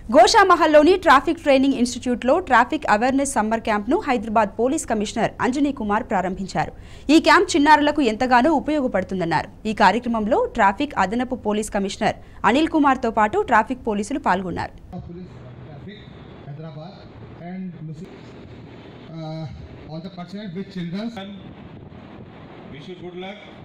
గోషామహల్లోని traffic training ఇన్స్టిట్యూట్లో traffic awareness summer క్యాంప్ను Hyderabad police commissioner Anjani Kumar ప్రారంభించారు. ఈ క్యాంప్ చిన్నారులకు ఎంతగానో ఉపయోగపడుతుందన్నారు. ఈ కార్యక్రమంలో ట్రాఫిక్ అదనపు పోలీస్ కమిషనర్ అనిల్ కుమార్ తో పాటు ట్రాఫిక్ పోలీసులు పాల్గొన్నారు. All the personnel with children. Wish you good luck.